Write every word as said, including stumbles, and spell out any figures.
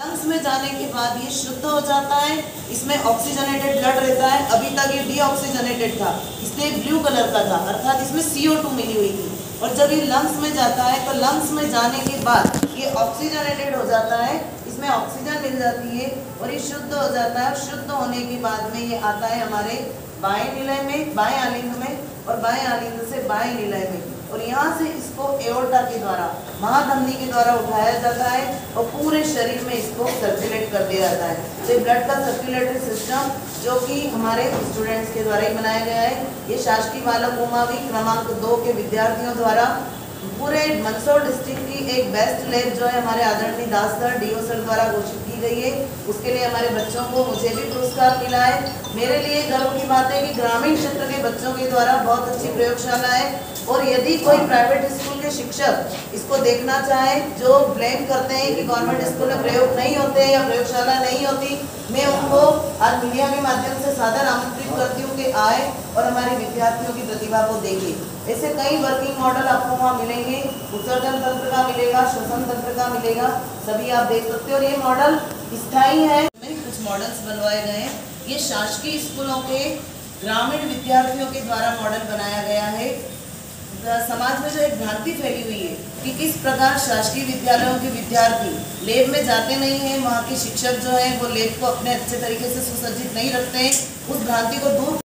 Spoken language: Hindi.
लंग्स में जाने के बाद ये शुद्ध हो जाता है, इसमें ऑक्सीजनेटेड ब्लड रहता है। अभी तक ये डीऑक्सीजनेटेड था, इसलिए ब्लू कलर का था, अर्थात इसमें सी ओ टू मिली हुई थी। और जब ये लंग्स में जाता है तो लंग्स में जाने के बाद ये ऑक्सीजनेटेड हो जाता है, इसमें ऑक्सीजन मिल जाती है और ये शुद्ध हो जाता है। शुद्ध होने के बाद में ये आता है हमारे बाएं निलय में, बाएं आलिंग में, और बाएं आलिंग से बाएं निलय में, और यहाँ से इसको एओर्टा के द्वारा, महाधमनी के द्वारा उठाया जाता है और पूरे शरीर में इसको सर्कुलेट कर दिया जाता है। तो ब्लड का सर्कुलेटरी सिस्टम जो कि हमारे स्टूडेंट्स के द्वारा ही बनाया गया है, ये शासकीय बालक उमावी क्रमांक दो के विद्यार्थियों द्वारा पूरे मंदसौर डिस्ट्रिक्ट की एक बेस्ट लैब जो है हमारे आदरणीय दास सर डीओ सर द्वारा घोषित की गई है। उसके लिए हमारे बच्चों को, मुझे भी पुरस्कार मिला है। मेरे लिए गर्व की बात है कि ग्रामीण क्षेत्र के बच्चों के द्वारा बहुत अच्छी प्रयोगशाला है। और यदि कोई प्राइवेट स्कूल के शिक्षक इसको देखना चाहे जो ब्लेम करते हैं कि गवर्नमेंट स्कूल में प्रयोग नहीं होते या प्रयोगशाला नहीं होती, मैं उनको आज मीडिया के माध्यम से सादर आमंत्रित करती हूँ कि आए और हमारे विद्यार्थियों की प्रतिभा को देखें। ऐसे कई वर्किंग मॉडल आपको वहाँ मिलेंगे, उत्सर्जन तंत्र का मिलेगा, श्वसन तंत्र का मिलेगा, सभी आप देख सकते हो। और ये मॉडल स्थायी है। कुछ मॉडल्स बनवाए गए हैं, ये शासकीय स्कूलों के ग्रामीण विद्यार्थियों के द्वारा मॉडल बनाया गया है। समाज में जो एक भ्रांति फैली हुई है कि किस प्रकार शासकीय विद्यालयों के विद्यार्थी लैब में जाते नहीं हैं, वहाँ के शिक्षक जो हैं वो लैब को अपने अच्छे तरीके से सुसज्जित नहीं रखते हैं, उस भ्रांति को दूर